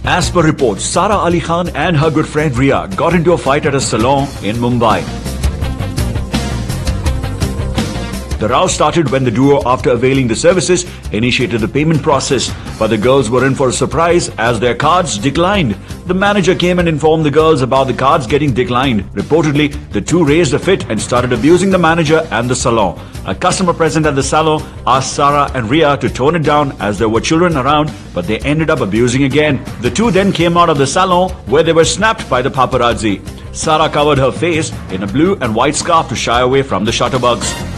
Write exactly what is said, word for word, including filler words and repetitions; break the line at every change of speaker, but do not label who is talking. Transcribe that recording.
As per reports, Sara Ali Khan and her good friend Ria got into a fight at a salon in Mumbai. The row started when the duo, after availing the services, initiated the payment process. But the girls were in for a surprise as their cards declined. The manager came and informed the girls about the cards getting declined. Reportedly, the two raised a fit and started abusing the manager and the salon. A customer present at the salon asked Sara and Ria to tone it down as there were children around, but they ended up abusing again. The two then came out of the salon where they were snapped by the paparazzi. Sara covered her face in a blue and white scarf to shy away from the shutterbugs.